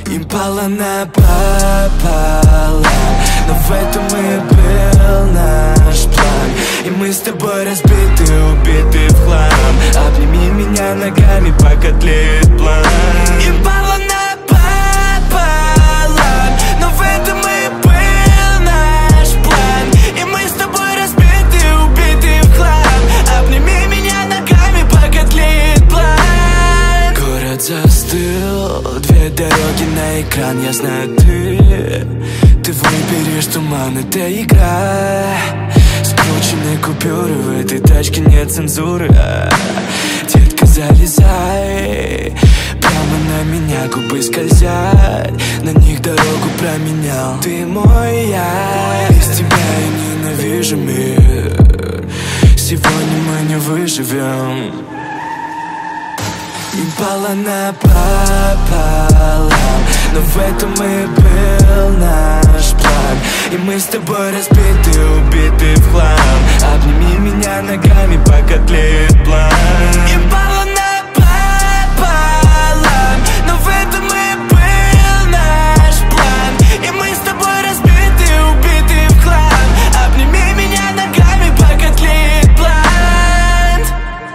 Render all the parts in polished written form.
Импала напополам, но в этом и был наш план. И мы с тобой разбиты, убиты в хлам. Обними меня ногами, пока тлеет план. Импала напополам, но в этом и был наш план. И мы с тобой разбиты, убиты в хлам. Обними меня ногами, пока тлеет план. Город застыл, две дороги на экран. Я знаю, ты выберешь туман, это игра. Скрученные купюры, в этой тачке нет цензуры. Детка, залезай прямо на меня, губы скользят, на них дорогу променял. Ты мой я, без тебя я ненавижу мир. Сегодня мы не выживем. Импала напополам, но в этом и был наш план. И мы с тобой разбиты, убиты в хлам. Обними меня ногами, пока тлеет план. Импала напополам, но в этом и был наш план. И мы с тобой разбиты, убиты в хлам. Обними меня ногами, пока тлеет план.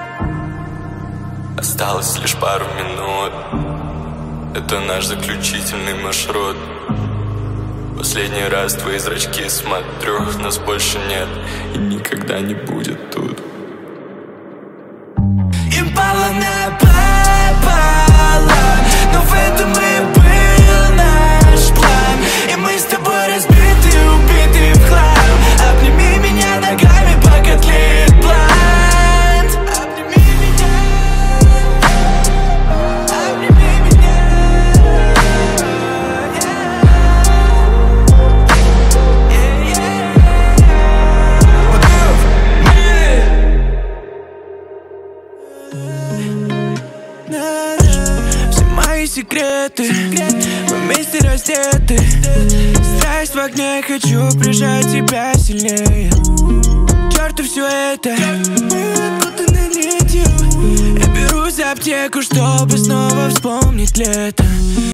Осталось лишь пару минут, это наш заключительный маршрут. Последний раз твои зрачки смотрю, нас больше нет и никогда не будет тут. Импала напополам, но в этом и был наш план. И мы с тобой разбиты, убиты в хлам. Обними меня ногами, пока тлеет план. Все мои секреты, мы вместе раздеты. Страсть в огне, хочу прижать тебя сильнее. К черту все это, мы окутаны нитью. Я берусь за аптеку, чтобы снова вспомнить лето.